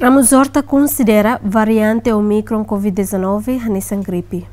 Ramos Horta considera variante Omicron Covid-19 nessa gripe.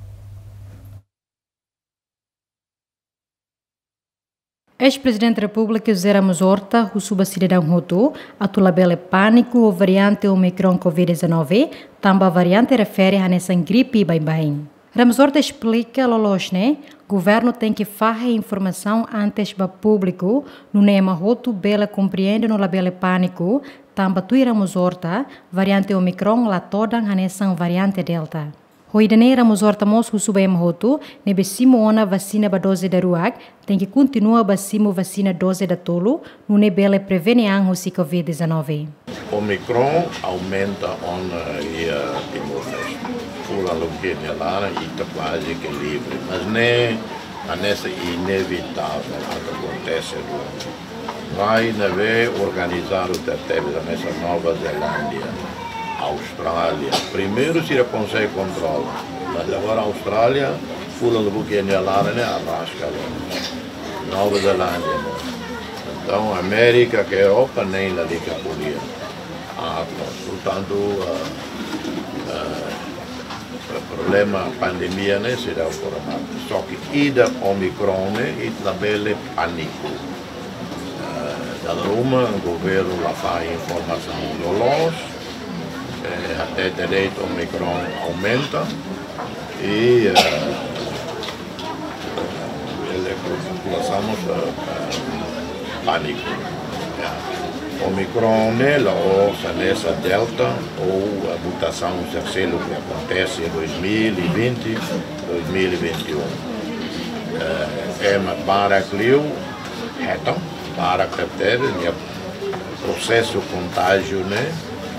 Ex-presidente da República José Ramos Horta, o cidadão Hutu, atulabele pânico ou variante Omicron Covid-19, também a variante refere a nessa gripe bem. Ramos Horta explica que o governo tem que fazer informação antes para o público, no nema Hutu bela compreende no labele pânico, também tu Ramos Horta, variante Omicron lá toda a nessa variante Delta. Hoje Ramos Horta mostra sobre a Hutu, nebe simona vacina ba dose da ruag, tem que continuar basimo vacina dose da tolo, no nebele preveniang o Covid-19. Omicron aumenta e Timor-Leste. Pula Luquinha lá e está quase que livre, mas nem a nessa inevitável que acontece. Vai haver organizado nessa Nova Zelândia, Austrália. Primeiro se consegue controlar, mas agora a Austrália pula Luquinha lá e arrasca. Nova Zelândia. Então a América, que a Europa nem lá liga podia. Portanto, o problema pandemia né será o problema. Só que ida Omicron e tabele pânico. Da Roma o governo lá faz informação do longe, até direito Omicron aumenta e passamos pânico. Omicron, ou nessa Delta, ou a mutação terceira que acontece em 2020, 2021. É uma para Clio, para ter o processo contágio, né,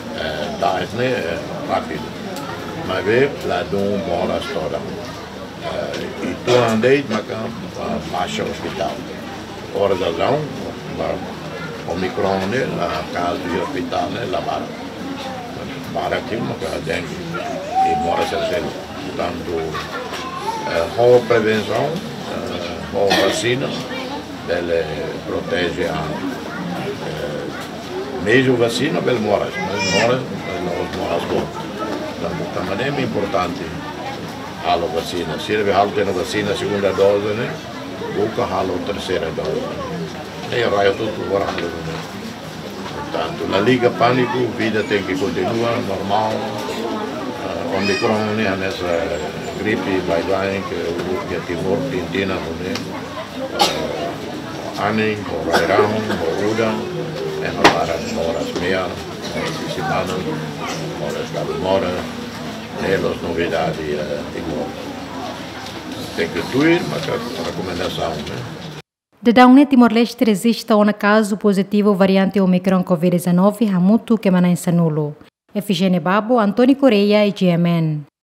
rápido. Mas vê, lá de horas toda. E tu andei, mas baixa hospital. Hora da zão, Omicron, na casa do hospital, lá para aqui, uma coisa dengue, e mora sendo. Portanto, boa prevenção, boa vacina, ela protege a mesmo vacina, ela mora, mas mora boas. Portanto, também é importante a vacina. Se ele tem a vacina, a segunda dose, né, busca a terceira dose. E o raio tudo morando. Portanto, na Liga Pânico, a vida tem que continuar normal. Omicron, nessa gripe, vai que a Timor, Pintina, Aning, o Rairão, o Uda, e não para horas meia, semana, horas da mora, e as novidades Timor. Tem que tuir, mas a recomendação, né? Dedão Timor-Leste resiste a um caso positivo variante Omicron Covid-19 a muito que manan sanulo. Efigênia Babo, Antônio Correia e GMN.